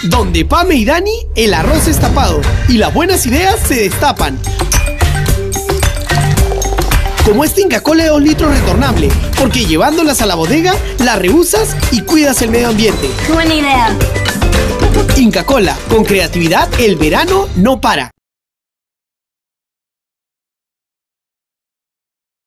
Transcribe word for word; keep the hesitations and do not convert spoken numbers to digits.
Donde Pame y Dani, el arroz es tapado y las buenas ideas se destapan. Como este Inca Kola de dos litros retornable, porque llevándolas a la bodega, las reusas y cuidas el medio ambiente. ¡Qué buena idea! Inca Kola, con creatividad, el verano no para.